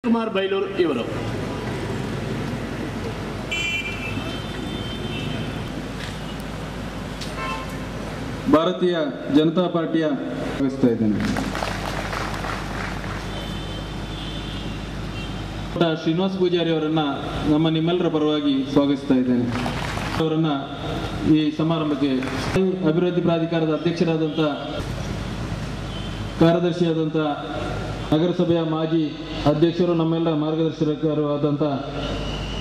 ಕುಮಾರ್ ಬೈಲೂರು ಇವರು. ಭಾರತೀಯ ಜನತಾ ಪಾರ್ಟಿಯ ಭಾಗವಹಿಸ್ತಾ ಇದ್ದೇನೆ. ಶ್ರೀನಿವಾಸ್ ಪೂಜಾರಿ ಅವರನ್ನ ನಿಮ್ಮೆಲ್ಲರ ಪರವಾಗಿ ಸ್ವಾಗತಿಸ್ತಾ ಇದ್ದೇನೆ. ಅವರನ್ನ ಈ ಸಮಾರಂಭಕ್ಕೆ ಅಭಿವೃದ್ಧಿ ಪ್ರಾಧಿಕಾರದ ಅಧ್ಯಕ್ಷರಾದಂಥ ಕಾರ್ಯದರ್ಶಿಯಾದಂಥ ನಗರಸಭೆಯ ಮಾಜಿ ಅಧ್ಯಕ್ಷರು, ನಮ್ಮೆಲ್ಲ ಮಾರ್ಗದರ್ಶಕರು ಆದಂಥ